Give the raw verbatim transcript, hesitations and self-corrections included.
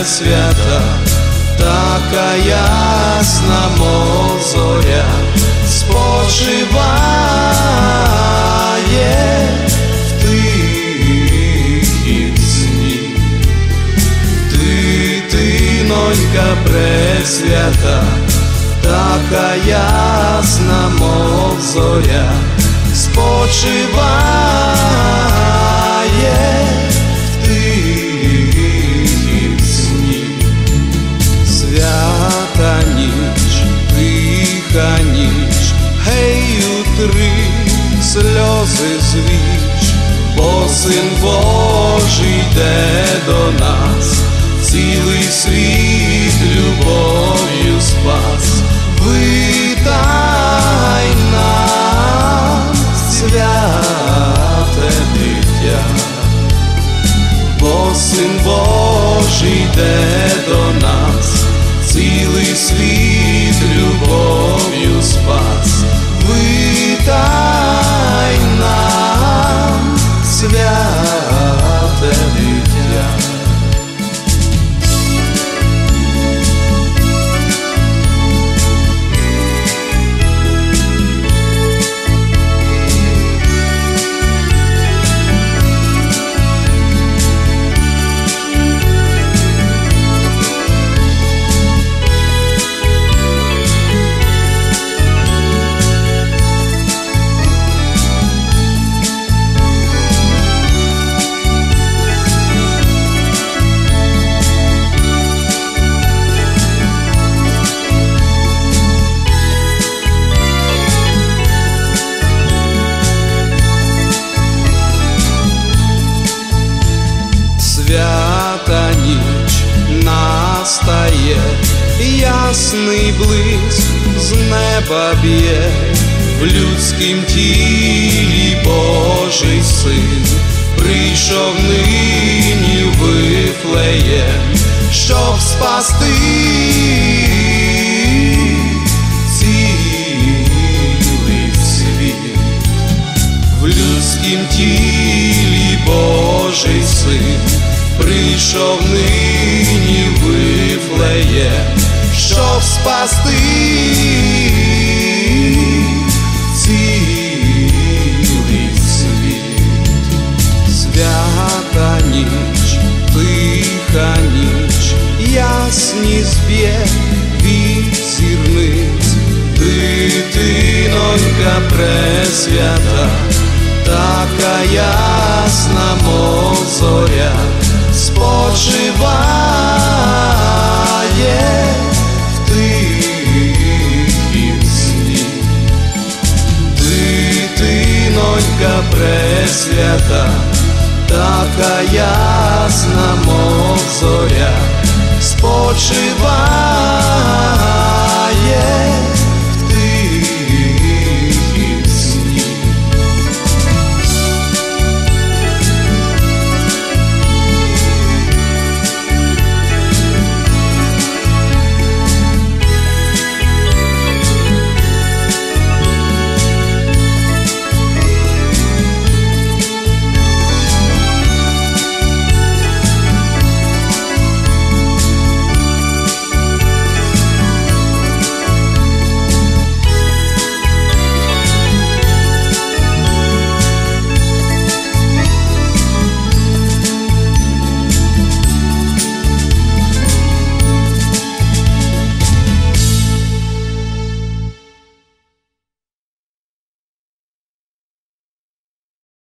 пресвята, така ясна, мов зоря, спочиває в тихім сні. Дитинонька пресвята, така ясна, мов зоря, спочиває в тихім сні. Свята ніч, тиха ніч, гей, утри сльози звіч, бо Син Божий йде до нас, цілий світ любов'ю спас. Витай нам, святе дитя, бо Син Божий йде до нас, цілий світ любов'ю спас. Витай нам, святе дитя. Свята ніч настає, ясний блиск з неба б'є, в людськім тілі Божий Син прийшов нині в Вифлеєм, щоб спасти цілий світ. В людськім тілі Божий Син прийшов нині в Вифлеєм, щоб спасти цілий світ. Свята ніч, тиха ніч, ясні зб'є від зірниць, дитинонька пресвята, така ясна, мов зоря, спочиває в тихім сні. Дитинонька пресвята, така ясна, мов зоря, спочиває